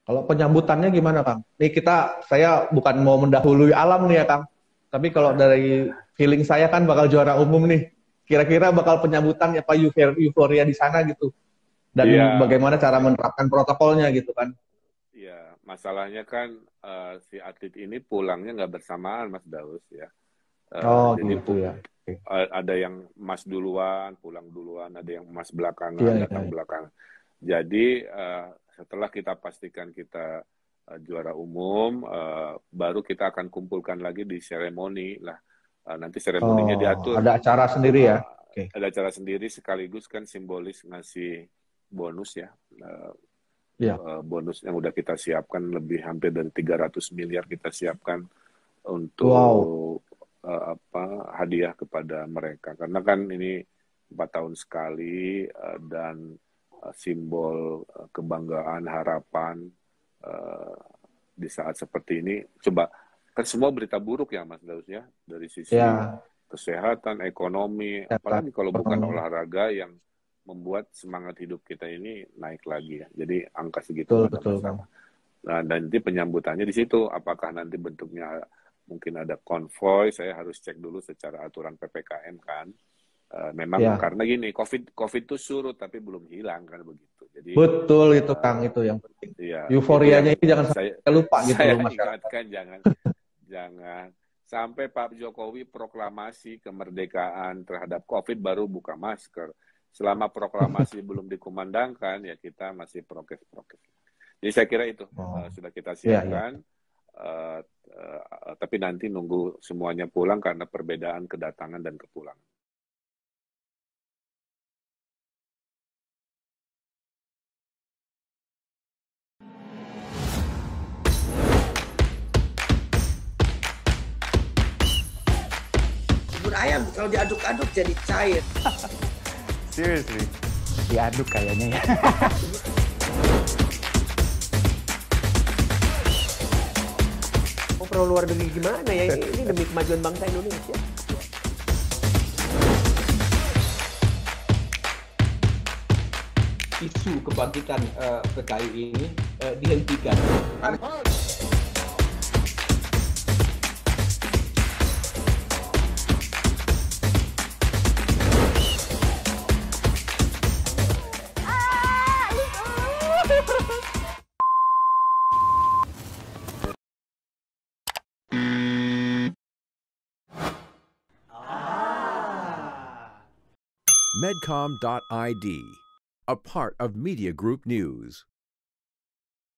Kalau penyambutannya gimana, Kang? Nih saya bukan mau mendahului alam nih ya, Kang. Tapi kalau dari feeling saya kan bakal juara umum nih. Kira-kira bakal penyambutan apa euforia di sana gitu. Iya, Dan bagaimana cara menerapkan protokolnya gitu kan. iya. Masalahnya kan si atlet ini pulangnya nggak bersamaan, Mas Daus ya. Oh Jadi gitu ya. Oke. ada yang emas duluan, pulang duluan, ada yang emas belakangan, Iya, iya, datang iya. belakangan. Jadi setelah kita pastikan kita juara umum, baru kita akan kumpulkan lagi di seremoni lah. Nanti seremoninya Oh, diatur. ada acara sendiri ya. Uh, Oke. ada acara sendiri sekaligus kan simbolis ngasih bonus ya. Iya. Bonus yang udah kita siapkan lebih hampir dari 300 miliar kita siapkan Wow. untuk hadiah kepada mereka karena kan ini 4 tahun sekali dan simbol kebanggaan harapan uh, di saat seperti ini coba kan semua berita buruk ya Mas Daus ya dari sisi Ya, kesehatan ekonomi data apalagi kalau bukan ekonomi. olahraga yang membuat semangat hidup kita ini naik lagi ya jadi angka segitu Betul, nggak ada betul, Kang. masalah. Nah, dan nanti penyambutannya di situ. Apakah nanti bentuknya mungkin ada konvoy? Saya harus cek dulu secara aturan PPKM kan. Memang Ya, karena gini, COVID itu surut tapi belum hilang kan begitu. Jadi betul itu, Kang. uh, Itu yang penting. ya itu Euforianya yang ini jangan saya sampai lupa gitu saya loh masyarakat. ingatkan jangan jangan sampai Pak Jokowi proklamasi kemerdekaan terhadap COVID baru buka masker. Selama proklamasi belum dikumandangkan ya kita masih prokes-prokes. Jadi saya kira itu Oh, sudah kita iya, iya. siapkan, tapi nanti nunggu semuanya pulang karena perbedaan kedatangan dan kepulangan. Bubur ayam kalau diaduk-aduk jadi cair. Seriously, diaduk kayaknya ya. Mau pro luar negeri gimana ya? Ini demi kemajuan bangsa Indonesia. Isu kebangkitan PKI ini dihentikan. Medcom.id, a part of Media Group News.